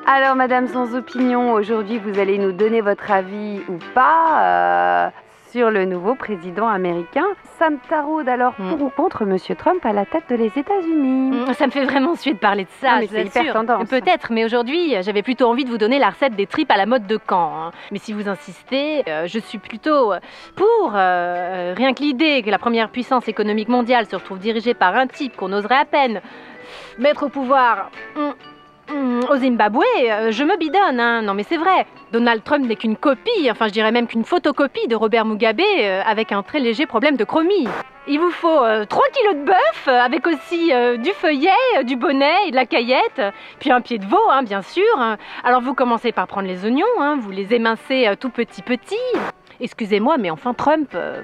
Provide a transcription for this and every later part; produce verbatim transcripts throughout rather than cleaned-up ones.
Alors, Madame Sans Opinion, aujourd'hui, vous allez nous donner votre avis ou pas euh, sur le nouveau président américain. Ça me taraude alors Mm. pour ou contre Monsieur Trump à la tête de les États-Unis. Ça me fait vraiment suer de parler de ça, Non, mais je c'est vous hyper assure. tendance. Peut-être, mais aujourd'hui, j'avais plutôt envie de vous donner la recette des tripes à la mode de Caen. hein. Mais si vous insistez, euh, je suis plutôt euh, pour. euh, rien que l'idée que la première puissance économique mondiale se retrouve dirigée par un type qu'on oserait à peine mettre au pouvoir. hum, hum, Au Zimbabwe, euh, je me bidonne, hein. Non mais c'est vrai. Donald Trump n'est qu'une copie, enfin je dirais même qu'une photocopie de Robert Mugabe euh, avec un très léger problème de chromie. Il vous faut euh, trois kilos de bœuf, euh, avec aussi euh, du feuillet, euh, du bonnet et de la caillette, euh, puis un pied de veau, hein, bien sûr. hein. Alors vous commencez par prendre les oignons, hein, vous les émincez euh, tout petit petit. Excusez-moi, mais enfin Trump... euh,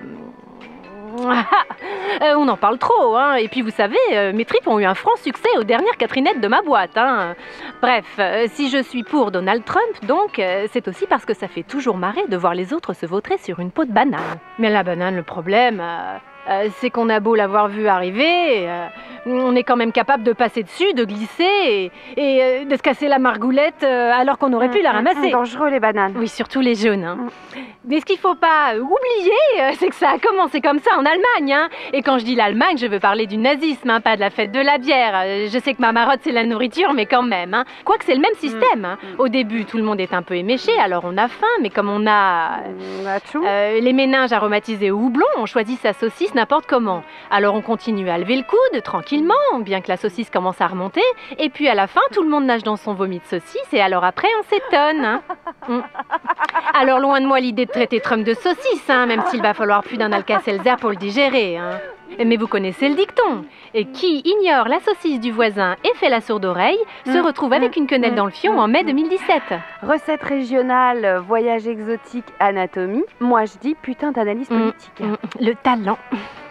Euh, on en parle trop, hein. Et puis vous savez, euh, mes tripes ont eu un franc succès aux dernières Catherinettes de ma boîte. Hein. Bref, euh, si je suis pour Donald Trump, donc, euh, c'est aussi parce que ça fait toujours marrer de voir les autres se vautrer sur une peau de banane. Mais la banane, le problème, euh, euh, c'est qu'on a beau l'avoir vu arriver, euh, on est quand même capable de passer dessus, de glisser et, et, euh, de se casser la margoulette euh, alors qu'on aurait pu la ramasser. Dangereux les bananes. Oui, surtout les jaunes. Hein. Mais ce qu'il faut pas oublier, euh, c'est que ça a commencé comme ça en Allemagne. Hein. Et quand je dis l'Allemagne, je veux parler du nazisme, hein, pas de la fête de la bière. Euh, Je sais que ma marotte, c'est la nourriture, mais quand même. Hein. Quoique c'est le même système. Hein. Au début, tout le monde est un peu éméché, alors on a faim, mais comme on a On a tout. euh, les méninges aromatisés au houblon, on choisit sa saucisse n'importe comment. Alors on continue à lever le coude, tranquillement, bien que la saucisse commence à remonter. Et puis à la fin, tout le monde nage dans son vomi de saucisse, et alors après, on s'étonne. Hein. Mm. Alors loin de moi l'idée de traiter Trump de saucisse, hein, même s'il va falloir plus d'un Alka-Seltzer pour le digérer. Hein. Mais vous connaissez le dicton. Et qui ignore la saucisse du voisin et fait la sourde oreille, se Mm, retrouve avec mm, une quenelle mm, dans le fion mm, en mai mm. deux mille dix-sept. Recette régionale, voyage exotique, anatomie. Moi je dis putain d'analyse Mm, politique. mm, Le talent.